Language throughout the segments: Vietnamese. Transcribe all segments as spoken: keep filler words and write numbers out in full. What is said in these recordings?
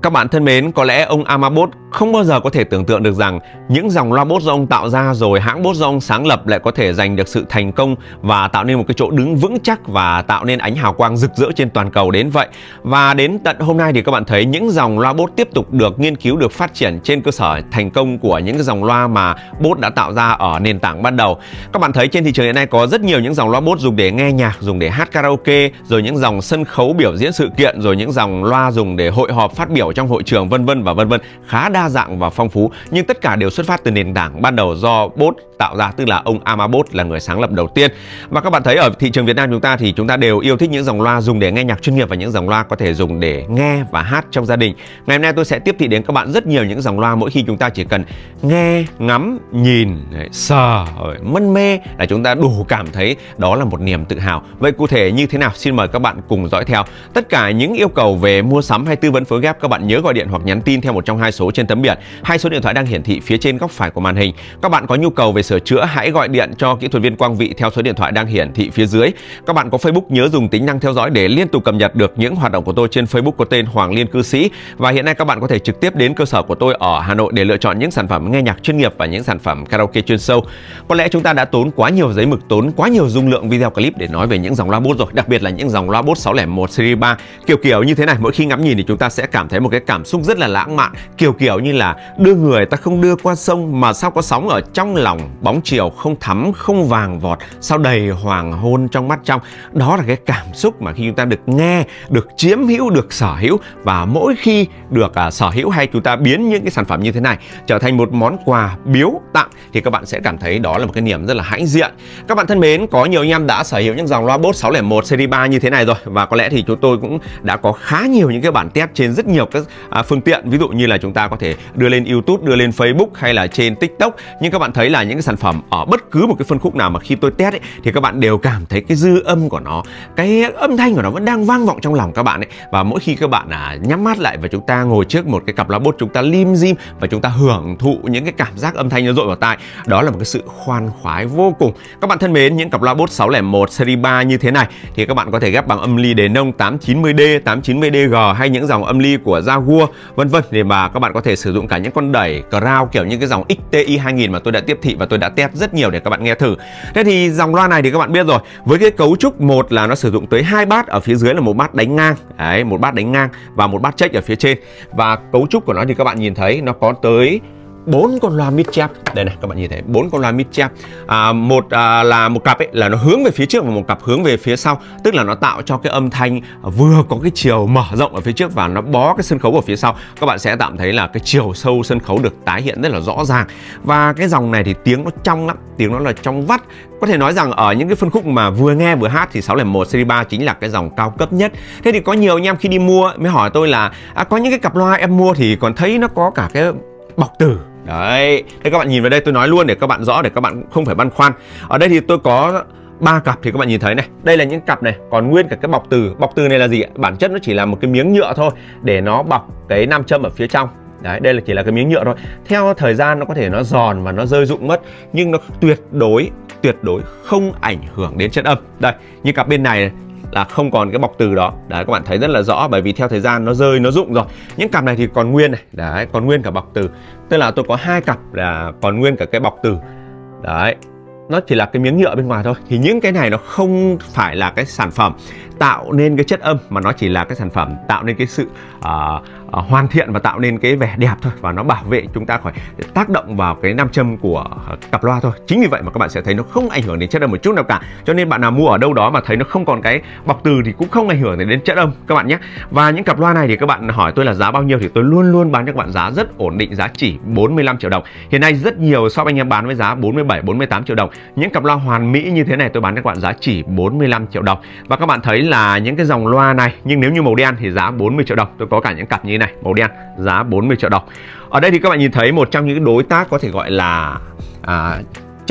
Các bạn thân mến, có lẽ ông Amabot không bao giờ có thể tưởng tượng được rằng những dòng loa Bose do ông tạo ra rồi hãng Bose do ông sáng lập lại có thể giành được sự thành công và tạo nên một cái chỗ đứng vững chắc và tạo nên ánh hào quang rực rỡ trên toàn cầu đến vậy. Và đến tận hôm nay thì các bạn thấy những dòng loa Bose tiếp tục được nghiên cứu, được phát triển trên cơ sở thành công của những cái dòng loa mà Bose đã tạo ra ở nền tảng ban đầu. Các bạn thấy trên thị trường hiện nay có rất nhiều những dòng loa Bose dùng để nghe nhạc, dùng để hát karaoke, rồi những dòng sân khấu biểu diễn sự kiện, rồi những dòng loa dùng để hội họp phát biểu trong hội trường, vân vân và vân vân, khá đa dạng và phong phú, nhưng tất cả đều xuất phát từ nền tảng ban đầu do Bose tạo ra, tức là ông Amabot là người sáng lập đầu tiên. Và các bạn thấy ở thị trường Việt Nam chúng ta thì chúng ta đều yêu thích những dòng loa dùng để nghe nhạc chuyên nghiệp và những dòng loa có thể dùng để nghe và hát trong gia đình. Ngày hôm nay tôi sẽ tiếp thị đến các bạn rất nhiều những dòng loa mỗi khi chúng ta chỉ cần nghe, ngắm, nhìn, sờ, mân mê là chúng ta đủ cảm thấy đó là một niềm tự hào. Vậy cụ thể như thế nào? Xin mời các bạn cùng dõi theo. Tất cả những yêu cầu về mua sắm hay tư vấn phối ghép, các bạn nhớ gọi điện hoặc nhắn tin theo một trong hai số trên tấm biển. Hai số điện thoại đang hiển thị phía trên góc phải của màn hình. Các bạn có nhu cầu về sửa chữa, hãy gọi điện cho kỹ thuật viên Quang Vị theo số điện thoại đang hiển thị phía dưới. Các bạn có Facebook, nhớ dùng tính năng theo dõi để liên tục cập nhật được những hoạt động của tôi trên Facebook có tên Hoàng Liên Cư Sĩ. Và hiện nay các bạn có thể trực tiếp đến cơ sở của tôi ở Hà Nội để lựa chọn những sản phẩm nghe nhạc chuyên nghiệp và những sản phẩm karaoke chuyên sâu. Có lẽ chúng ta đã tốn quá nhiều giấy mực, tốn quá nhiều dung lượng video clip để nói về những dòng loa Bose rồi, đặc biệt là những dòng loa Bose sáu không một series ba kiểu kiểu như thế này. Mỗi khi ngắm nhìn thì chúng ta sẽ cảm thấy một cái cảm xúc rất là lãng mạn, kiểu kiểu như là đưa người ta không đưa qua sông mà sao có sóng ở trong lòng, bóng chiều không thắm không vàng vọt, sao đầy hoàng hôn trong mắt trong. Đó là cái cảm xúc mà khi chúng ta được nghe, được chiếm hữu, được sở hữu. Và mỗi khi được uh, sở hữu hay chúng ta biến những cái sản phẩm như thế này trở thành một món quà biếu tặng thì các bạn sẽ cảm thấy đó là một cái niềm rất là hãnh diện. Các bạn thân mến, có nhiều anh em đã sở hữu những dòng loa Bose sáu không một series ba như thế này rồi, và có lẽ thì chúng tôi cũng đã có khá nhiều những cái bản test trên rất nhiều các uh, phương tiện, ví dụ như là chúng ta có thể đưa lên YouTube, đưa lên Facebook hay là trên TikTok. Nhưng các bạn thấy là những cái sản phẩm ở bất cứ một cái phân khúc nào mà khi tôi test ấy, thì các bạn đều cảm thấy cái dư âm của nó, cái âm thanh của nó vẫn đang vang vọng trong lòng các bạn ấy. Và mỗi khi các bạn à, nhắm mắt lại và chúng ta ngồi trước một cái cặp loa Bose, chúng ta lim dim và chúng ta hưởng thụ những cái cảm giác âm thanh nó dội vào tai, đó là một cái sự khoan khoái vô cùng. Các bạn thân mến, những cặp loa Bose sáu không một series ba như thế này thì các bạn có thể ghép bằng âm ly đền nông tám chín mươi D, tám chín mươi D G hay những dòng âm ly của Jaguar vân vân, để mà các bạn có thể sử dụng cả những con đẩy crown kiểu như cái dòng X T I hai nghìn mà tôi đã tiếp thị và tôi đã test rất nhiều để các bạn nghe thử. Thế thì dòng loa này thì các bạn biết rồi, với cái cấu trúc, một là nó sử dụng tới hai bát, ở phía dưới là một bát đánh ngang, đấy, một bát đánh ngang và một bát check ở phía trên. Và cấu trúc của nó thì các bạn nhìn thấy nó có tới bốn con loa mid chap. Đây này, các bạn nhìn thấy bốn con loa mid chap. À, một à, là một cặp ấy là nó hướng về phía trước và một cặp hướng về phía sau, tức là nó tạo cho cái âm thanh vừa có cái chiều mở rộng ở phía trước và nó bó cái sân khấu ở phía sau. Các bạn sẽ tạm thấy là cái chiều sâu sân khấu được tái hiện rất là rõ ràng. Và cái dòng này thì tiếng nó trong lắm, tiếng nó là trong vắt. Có thể nói rằng ở những cái phân khúc mà vừa nghe vừa hát thì sáu không một series ba chính là cái dòng cao cấp nhất. Thế thì có nhiều anh em khi đi mua mới hỏi tôi là à, có những cái cặp loa em mua thì còn thấy nó có cả cái bọc từ. Đấy, thế các bạn nhìn vào đây, tôi nói luôn để các bạn rõ, để các bạn không phải băn khoăn. Ở đây thì tôi có ba cặp thì các bạn nhìn thấy này, đây là những cặp này còn nguyên cả cái bọc từ. Bọc từ này là gì ạ? Bản chất nó chỉ là một cái miếng nhựa thôi để nó bọc cái nam châm ở phía trong. Đấy, đây là chỉ là cái miếng nhựa thôi. Theo thời gian nó có thể nó giòn và nó rơi rụng mất, nhưng nó tuyệt đối tuyệt đối không ảnh hưởng đến chất âm. Đây, như cặp bên này là không còn cái bọc từ đó. Đấy, các bạn thấy rất là rõ, bởi vì theo thời gian nó rơi, nó rụng rồi. Những cặp này thì còn nguyên này, đấy, còn nguyên cả bọc từ. Tức là tôi có hai cặp là còn nguyên cả cái bọc từ. Đấy, nó chỉ là cái miếng nhựa bên ngoài thôi. Thì những cái này nó không phải là cái sản phẩm tạo nên cái chất âm, mà nó chỉ là cái sản phẩm tạo nên cái sự uh, uh, hoàn thiện và tạo nên cái vẻ đẹp thôi, và nó bảo vệ chúng ta khỏi tác động vào cái nam châm của cặp loa thôi. Chính vì vậy mà các bạn sẽ thấy nó không ảnh hưởng đến chất âm một chút nào cả. Cho nên bạn nào mua ở đâu đó mà thấy nó không còn cái bọc từ thì cũng không ảnh hưởng đến chất âm các bạn nhé. Và những cặp loa này thì các bạn hỏi tôi là giá bao nhiêu thì tôi luôn luôn bán cho các bạn giá rất ổn định, giá chỉ bốn mươi lăm triệu đồng. Hiện nay rất nhiều shop anh em bán với giá bốn mươi bảy, bốn mươi tám triệu đồng. Những cặp loa hoàn mỹ như thế này tôi bán cho các bạn giá chỉ bốn mươi lăm triệu đồng. Và các bạn thấy là những cái dòng loa này, nhưng nếu như màu đen thì giá bốn mươi triệu đồng. Tôi có cả những cặp như thế này, màu đen giá bốn mươi triệu đồng. Ở đây thì các bạn nhìn thấy một trong những đối tác có thể gọi là à,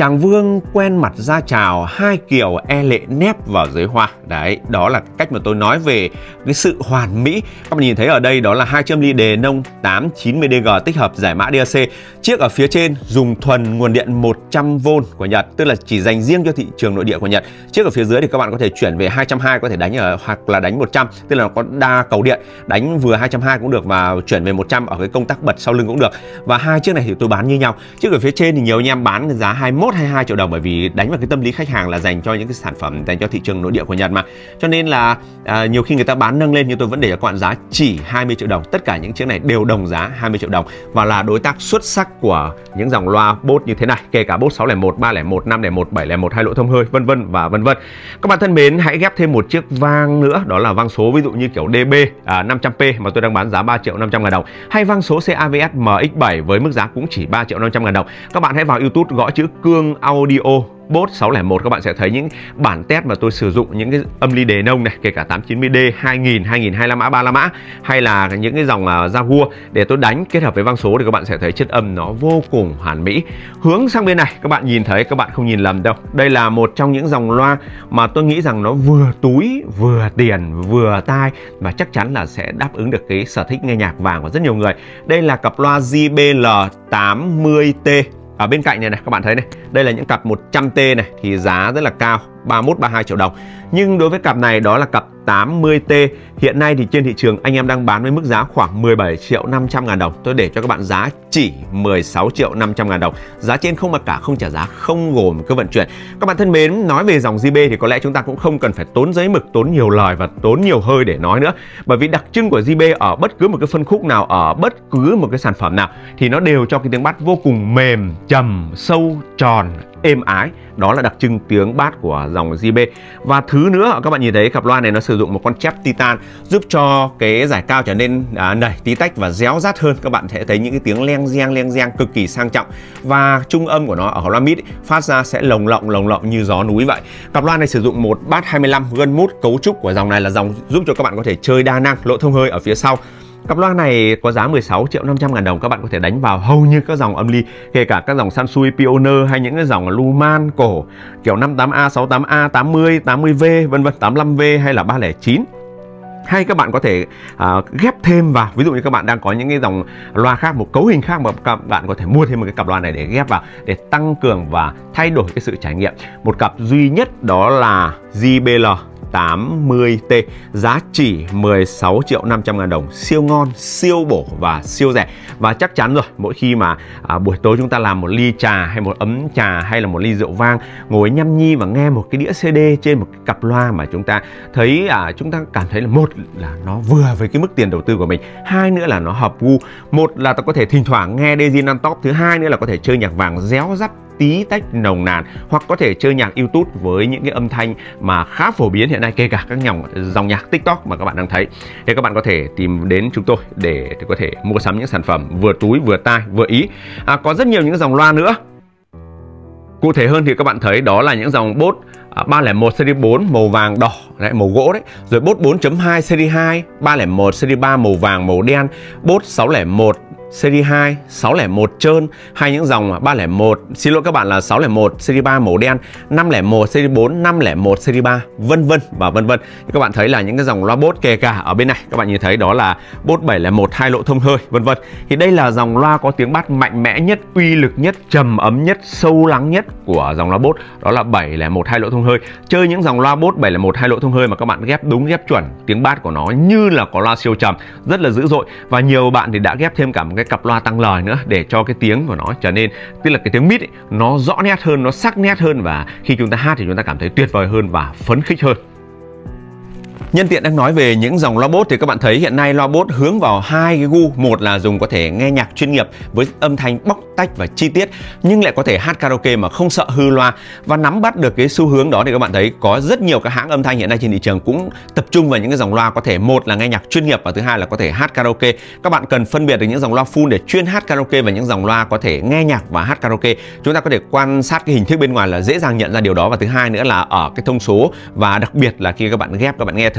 chàng vương quen mặt ra chào, hai kiểu e lệ nép vào dưới hoa. Đấy, đó là cách mà tôi nói về cái sự hoàn mỹ. Các bạn nhìn thấy ở đây đó là hai châm ly đề nông tám chín mươi D G tích hợp giải mã đê a xê. Chiếc ở phía trên dùng thuần nguồn điện một trăm vôn của Nhật, tức là chỉ dành riêng cho thị trường nội địa của Nhật. Chiếc ở phía dưới thì các bạn có thể chuyển về hai trăm hai mươi, có thể đánh ở hoặc là đánh một trăm, tức là nó có đa cầu điện, đánh vừa hai trăm hai mươi cũng được và chuyển về một trăm ở cái công tắc bật sau lưng cũng được. Và hai chiếc này thì tôi bán như nhau. Chiếc ở phía trên thì nhiều anh em bán giá hai mươi mốt hai mươi hai triệu đồng, bởi vì đánh vào cái tâm lý khách hàng là dành cho những cái sản phẩm dành cho thị trường nội địa của Nhật mà. Cho nên là à, nhiều khi người ta bán nâng lên, nhưng tôi vẫn để cho các bạn giá chỉ hai mươi triệu đồng. Tất cả những chiếc này đều đồng giá hai mươi triệu đồng và là đối tác xuất sắc của những dòng loa Bose như thế này, kể cả Bose sáu không một, ba không một, năm không một, bảy không một, hai lỗ thông hơi, vân vân và vân vân. Các bạn thân mến, hãy ghép thêm một chiếc vang nữa, đó là vang số ví dụ như kiểu đê bê à, năm trăm P mà tôi đang bán giá ba triệu năm trăm ngàn đồng, hay vang số xê a vê ét M X bảy với mức giá cũng chỉ ba triệu năm trăm ngàn đồng. Các bạn hãy vào YouTube gõ chữ Cương Audio Bose sáu không một, các bạn sẽ thấy những bản test mà tôi sử dụng những cái âm ly đề nông này, kể cả tám chín mươi D, hai nghìn, hai nghìn hai mươi lăm mã, ba mươi lăm mã, hay là những cái dòng uh, Jaguar để tôi đánh kết hợp với vang số, thì các bạn sẽ thấy chất âm nó vô cùng hoàn mỹ. Hướng sang bên này, các bạn nhìn thấy, các bạn không nhìn lầm đâu, đây là một trong những dòng loa mà tôi nghĩ rằng nó vừa túi, vừa tiền, vừa tai, và chắc chắn là sẽ đáp ứng được cái sở thích nghe nhạc vàng của rất nhiều người. Đây là cặp loa J B L tám mươi T. Ở bên cạnh này này, các bạn thấy này, đây là những cặp một trăm T này, thì giá rất là cao, ba mươi mốt ba mươi hai triệu đồng. Nhưng đối với cặp này đó là cặp tám mươi T, hiện nay thì trên thị trường anh em đang bán với mức giá khoảng mười bảy triệu năm trăm ngàn đồng. Tôi để cho các bạn giá chỉ mười sáu triệu năm trăm ngàn đồng. Giá trên không mặc cả, không trả giá, không gồm cái vận chuyển. Các bạn thân mến, nói về dòng J B thì có lẽ chúng ta cũng không cần phải tốn giấy mực, tốn nhiều lời và tốn nhiều hơi để nói nữa. Bởi vì đặc trưng của J B ở bất cứ một cái phân khúc nào, ở bất cứ một cái sản phẩm nào thì nó đều cho cái tiếng bass vô cùng mềm, trầm, sâu, tròn, êm ái. Đó là đặc trưng tiếng bass của dòng J B. Và thứ nữa, các bạn nhìn thấy cặp loa này nó sử dụng một con chép titan giúp cho cái giải cao trở nên à, nảy tí tách và réo rát hơn. Các bạn sẽ thấy những cái tiếng leng reng leng reng cực kỳ sang trọng, và trung âm của nó ở loa mid phát ra sẽ lồng lộng lồng lộng như gió núi vậy. Cặp loa này sử dụng một bass hai mươi lăm gân mút. Cấu trúc của dòng này là dòng giúp cho các bạn có thể chơi đa năng, lỗ thông hơi ở phía sau. Cặp loa này có giá mười sáu triệu năm trăm ngàn đồng. Các bạn có thể đánh vào hầu như các dòng âm ly, kể cả các dòng Sansui, Pioneer hay những cái dòng Luman cổ kiểu năm mươi tám A, sáu mươi tám A, tám mươi, tám mươi V, vân vân, tám mươi lăm V hay là ba không chín. Hay các bạn có thể uh, ghép thêm vào, ví dụ như các bạn đang có những cái dòng loa khác, một cấu hình khác, mà các bạn có thể mua thêm một cái cặp loa này để ghép vào để tăng cường và thay đổi cái sự trải nghiệm. Một cặp duy nhất đó là J B L tám mươi T, giá chỉ mười sáu triệu năm trăm ngàn đồng. Siêu ngon, siêu bổ và siêu rẻ. Và chắc chắn rồi, mỗi khi mà à, buổi tối chúng ta làm một ly trà hay một ấm trà hay là một ly rượu vang, ngồi nhâm nhi và nghe một cái đĩa xê đê trên một cái cặp loa mà chúng ta thấy à, chúng ta cảm thấy là một là nó vừa với cái mức tiền đầu tư của mình, hai nữa là nó hợp gu. Một là ta có thể thỉnh thoảng nghe Dejin on top, thứ hai nữa là có thể chơi nhạc vàng réo rắt tí tách nồng nàn, hoặc có thể chơi nhạc YouTube với những cái âm thanh mà khá phổ biến hiện nay, kể cả các dòng dòng nhạc TikTok mà các bạn đang thấy. Thì các bạn có thể tìm đến chúng tôi để có thể mua sắm những sản phẩm vừa túi vừa tai vừa ý. À, có rất nhiều những dòng loa nữa. Cụ thể hơn thì các bạn thấy đó là những dòng Bose ba không một series bốn màu vàng đỏ đấy, màu gỗ đấy, rồi Bose bốn chấm hai series hai, ba không một series ba màu vàng màu đen, Bose sáu không một series hai, sáu không một trơn, hay những dòng ba không một, xin lỗi các bạn là sáu không một series ba màu đen, năm không một series bốn, năm không một series ba, vân vân và vân vân. Các bạn thấy là những cái dòng loa Bose, kể cả ở bên này các bạn nhìn thấy đó là Bose bảy không một hai lỗ thông hơi, vân vân. Thì đây là dòng loa có tiếng bass mạnh mẽ nhất, uy lực nhất, trầm ấm nhất, sâu lắng nhất của dòng loa Bose, đó là bảy không một hai lỗ thông hơi. Chơi những dòng loa Bose bảy không một hai lỗ thông hơi mà các bạn ghép đúng ghép chuẩn, tiếng bass của nó như là có loa siêu trầm, rất là dữ dội. Và nhiều bạn thì đã ghép thêm cả một cái cặp loa tăng lời nữa để cho cái tiếng của nó trở nên, tức là cái tiếng mid ấy, nó rõ nét hơn, nó sắc nét hơn, và khi chúng ta hát thì chúng ta cảm thấy tuyệt vời hơn và phấn khích hơn. Nhân tiện đang nói về những dòng loa Bose thì các bạn thấy hiện nay loa Bose hướng vào hai cái gu. Một là dùng có thể nghe nhạc chuyên nghiệp với âm thanh bóc tách và chi tiết, nhưng lại có thể hát karaoke mà không sợ hư loa. Và nắm bắt được cái xu hướng đó thì các bạn thấy có rất nhiều các hãng âm thanh hiện nay trên thị trường cũng tập trung vào những cái dòng loa có thể, một là nghe nhạc chuyên nghiệp và thứ hai là có thể hát karaoke. Các bạn cần phân biệt được những dòng loa full để chuyên hát karaoke và những dòng loa có thể nghe nhạc và hát karaoke. Chúng ta có thể quan sát cái hình thức bên ngoài là dễ dàng nhận ra điều đó. Và thứ hai nữa là ở cái thông số, và đặc biệt là khi các bạn ghép, các bạn nghe thử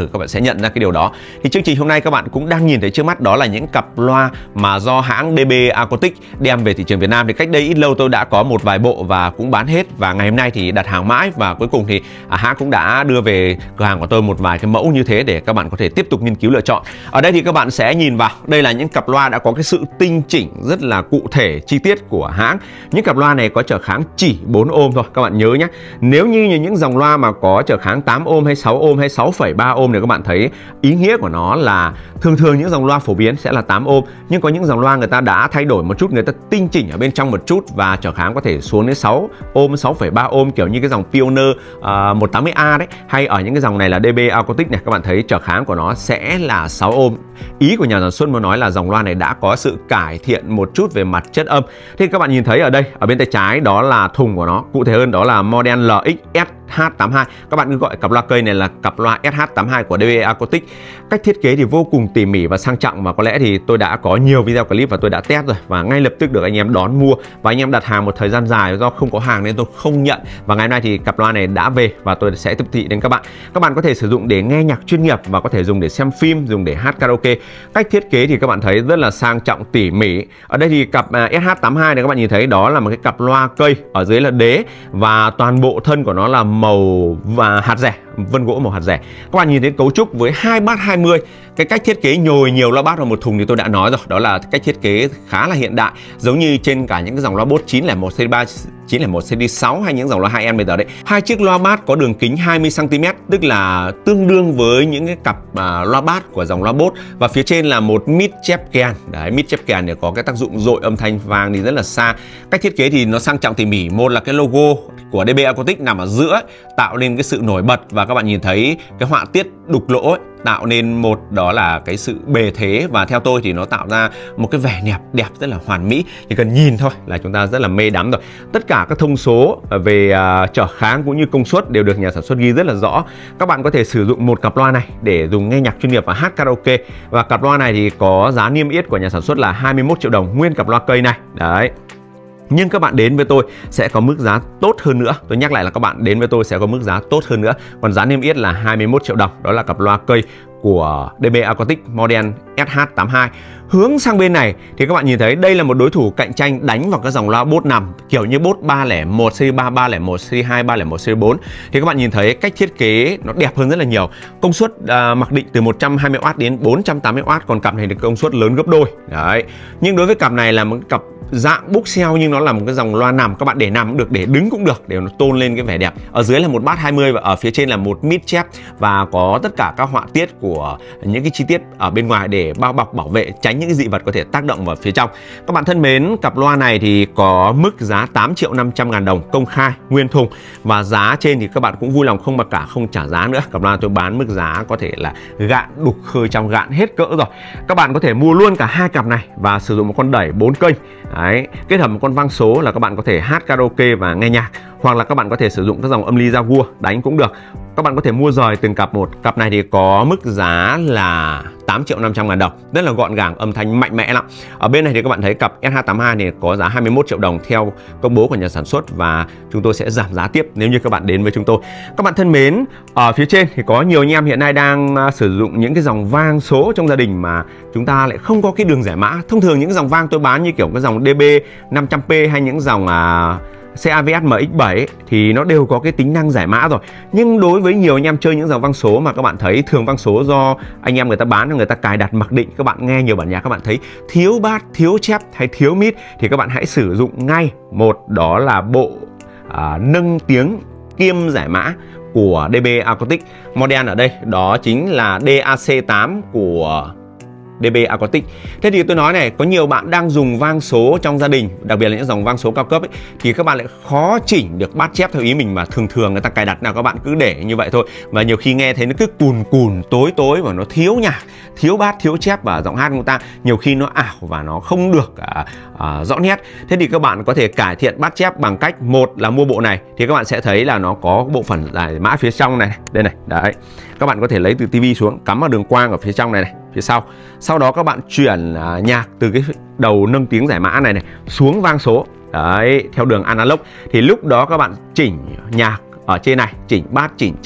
thử các bạn sẽ nhận ra cái điều đó. Thì chương trình hôm nay các bạn cũng đang nhìn thấy trước mắt, đó là những cặp loa mà do hãng đê bê Acoustic đem về thị trường Việt Nam. Thì cách đây ít lâu tôi đã có một vài bộ và cũng bán hết, và ngày hôm nay thì đặt hàng mãi, và cuối cùng thì à, hãng cũng đã đưa về cửa hàng của tôi một vài cái mẫu như thế để các bạn có thể tiếp tục nghiên cứu lựa chọn. Ở đây thì các bạn sẽ nhìn vào, đây là những cặp loa đã có cái sự tinh chỉnh rất là cụ thể chi tiết của hãng. Những cặp loa này có trở kháng chỉ bốn ôm thôi, các bạn nhớ nhé. Nếu như những dòng loa mà có trở kháng tám ôm hay sáu ôm hay sáu phẩy ba ôm thì các bạn thấy ý nghĩa của nó là thường thường những dòng loa phổ biến sẽ là tám ôm, nhưng có những dòng loa người ta đã thay đổi một chút, người ta tinh chỉnh ở bên trong một chút và trở kháng có thể xuống đến sáu ôm, sáu phẩy ba ôm, kiểu như cái dòng Pioneer uh, một tám mươi A đấy, hay ở những cái dòng này là đê bê Acoustic này, các bạn thấy trở kháng của nó sẽ là sáu ôm. Ý của nhà sản xuất muốn nói là dòng loa này đã có sự cải thiện một chút về mặt chất âm. Thì các bạn nhìn thấy ở đây, ở bên tay trái đó là thùng của nó, cụ thể hơn đó là model lờ ích ét hát tám hai. Các bạn cứ gọi cặp loa cây này là cặp loa ét hát tám hai của đê bê Acoustic. Cách thiết kế thì vô cùng tỉ mỉ và sang trọng, mà có lẽ thì tôi đã có nhiều video clip và tôi đã test rồi, và ngay lập tức được anh em đón mua, và anh em đặt hàng một thời gian dài do không có hàng nên tôi không nhận. Và ngày hôm nay thì cặp loa này đã về và tôi sẽ tiếp thị đến các bạn. Các bạn có thể sử dụng để nghe nhạc chuyên nghiệp và có thể dùng để xem phim, dùng để hát karaoke. Cách thiết kế thì các bạn thấy rất là sang trọng tỉ mỉ. Ở đây thì cặp ét hát tám hai này các bạn nhìn thấy đó là một cái cặp loa cây, ở dưới là đế, và toàn bộ thân của nó là màu và hạt rẻ, vân gỗ màu hạt rẻ. Các bạn nhìn thấy cấu trúc với hai bát hai mươi. Cái cách thiết kế nhồi nhiều loa bass vào một thùng thì tôi đã nói rồi, đó là cách thiết kế khá là hiện đại, giống như trên cả những cái dòng loa Bose chín không một, series ba, chín không một, series sáu hay những dòng loa hai em bây giờ đấy. Hai chiếc loa bass có đường kính hai mươi xăng ti mét, tức là tương đương với những cái cặp à, loa bass của dòng loa Bose, và phía trên là một mid chép kèn. Đấy, mid chép kèn để có cái tác dụng dội âm thanh vang đi rất là xa. Cách thiết kế thì nó sang trọng tỉ mỉ. Một là cái logo của đê bê Acoustic nằm ở giữa, tạo nên cái sự nổi bật, và các bạn nhìn thấy cái họa tiết đục lỗ ấy, tạo nên một đó là cái sự bề thế, và theo tôi thì nó tạo ra một cái vẻ đẹp đẹp rất là hoàn mỹ. Chỉ cần nhìn thôi là chúng ta rất là mê đắm rồi. Tất cả các thông số về uh, trở kháng cũng như công suất đều được nhà sản xuất ghi rất là rõ. Các bạn có thể sử dụng một cặp loa này để dùng nghe nhạc chuyên nghiệp và hát karaoke. Và cặp loa này thì có giá niêm yết của nhà sản xuất là hai mươi mốt triệu đồng nguyên cặp loa cây này. Đấy. Nhưng các bạn đến với tôi sẽ có mức giá tốt hơn nữa. Tôi nhắc lại là các bạn đến với tôi sẽ có mức giá tốt hơn nữa. Còn giá niêm yết là hai mươi mốt triệu đồng. Đó là cặp loa cây của đê bê Acoustic model ét hát tám hai. Hướng sang bên này thì các bạn nhìn thấy đây là một đối thủ cạnh tranh đánh vào cái dòng loa Bose nằm, kiểu như Bose ba không một, series ba, ba không một, series hai, ba không một, series bốn. Thì các bạn nhìn thấy cách thiết kế nó đẹp hơn rất là nhiều. Công suất à, mặc định từ một trăm hai mươi oát đến bốn trăm tám mươi oát, còn cặp này thì công suất lớn gấp đôi. Đấy. Nhưng đối với cặp này là một cặp dạng bookshelf, nhưng nó là một cái dòng loa nằm, các bạn để nằm cũng được, để đứng cũng được, để nó tôn lên cái vẻ đẹp. Ở dưới là một bass hai mươi và ở phía trên là một mid chép, và có tất cả các họa tiết của những cái chi tiết ở bên ngoài để bao bọc bảo vệ, tránh những cái dị vật có thể tác động vào phía trong. Các bạn thân mến, cặp loa này thì có mức giá tám triệu năm trăm ngàn đồng công khai nguyên thùng, và giá trên thì các bạn cũng vui lòng không mặc cả, không trả giá nữa. Cặp loa tôi bán mức giá có thể là gạn đục khơi trong, gạn hết cỡ rồi. Các bạn có thể mua luôn cả hai cặp này và sử dụng một con đẩy bốn kênh. Đấy, kết hợp một con vang số là các bạn có thể hát karaoke và nghe nhạc, hoặc là các bạn có thể sử dụng các dòng âm ly Jaguar đánh cũng được. Các bạn có thể mua rời từng cặp một. Cặp này thì có mức giá là tám triệu năm trăm ngàn đồng, rất là gọn gàng, âm thanh mạnh mẽ lắm. Ở bên này thì các bạn thấy cặp ét hát tám hai này có giá hai mươi mốt triệu đồng theo công bố của nhà sản xuất, và chúng tôi sẽ giảm giá tiếp nếu như các bạn đến với chúng tôi. Các bạn thân mến, ở phía trên thì có nhiều anh em hiện nay đang sử dụng những cái dòng vang số trong gia đình mà chúng ta lại không có cái đường giải mã. Thông thường những dòng vang tôi bán như kiểu cái dòng đê bê năm trăm P hay những dòng à, xê a vê ét em ích bảy ấy, thì nó đều có cái tính năng giải mã rồi. Nhưng đối với nhiều anh em chơi những dòng vang số mà các bạn thấy thường vang số do anh em người ta bán, người ta cài đặt mặc định, các bạn nghe nhiều bản nhạc các bạn thấy thiếu bass, thiếu chép hay thiếu mid, thì các bạn hãy sử dụng ngay một, đó là bộ à, nâng tiếng kiêm giải mã của đê bê Acoustic. Model ở đây đó chính là đê a xê tám của đê bê Acoustic. Thế thì tôi nói này, có nhiều bạn đang dùng vang số trong gia đình, đặc biệt là những dòng vang số cao cấp ấy, thì các bạn lại khó chỉnh được bass chép theo ý mình, mà thường thường người ta cài đặt nào các bạn cứ để như vậy thôi, và nhiều khi nghe thấy nó cứ cùn cùn tối tối và nó thiếu nhạc, thiếu bass, thiếu chép, và giọng hát của người ta nhiều khi nó ảo và nó không được à, à, rõ nét. Thế thì các bạn có thể cải thiện bass chép bằng cách, một là mua bộ này, thì các bạn sẽ thấy là nó có bộ phận giải mã phía trong này, đây này, đấy. Các bạn có thể lấy từ tivi xuống, cắm vào đường quang ở phía trong này này, phía sau. Sau đó các bạn chuyển à, nhạc từ cái đầu nâng tiếng giải mã này này xuống vang số. Đấy, theo đường analog. Thì lúc đó các bạn chỉnh nhạc ở trên này, chỉnh bass, chỉnh chép,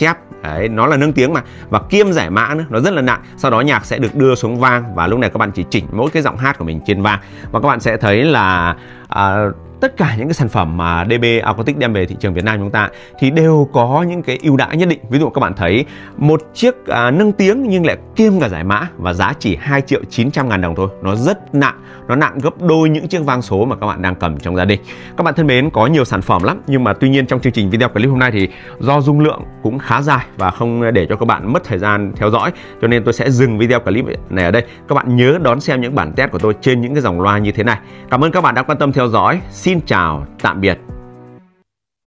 Đấy, nó là nâng tiếng mà, và kiêm giải mã nữa, nó rất là nặng. Sau đó nhạc sẽ được đưa xuống vang và lúc này các bạn chỉ chỉnh mỗi cái giọng hát của mình trên vang. Và các bạn sẽ thấy là à, tất cả những cái sản phẩm mà đê bê Acoustic đem về thị trường Việt Nam chúng ta thì đều có những cái ưu đãi nhất định. Ví dụ các bạn thấy một chiếc à, nâng tiếng nhưng lại kiêm cả giải mã và giá chỉ hai triệu chín trăm ngàn đồng thôi. Nó rất nặng, nó nặng gấp đôi những chiếc vang số mà các bạn đang cầm trong gia đình. Các bạn thân mến, có nhiều sản phẩm lắm, nhưng mà tuy nhiên trong chương trình video clip hôm nay thì do dung lượng cũng khá dài và không để cho các bạn mất thời gian theo dõi, cho nên tôi sẽ dừng video clip này ở đây. Các bạn nhớ đón xem những bản test của tôi trên những cái dòng loa như thế này. Cảm ơn các bạn đã quan tâm theo dõi. Xin chào, tạm biệt.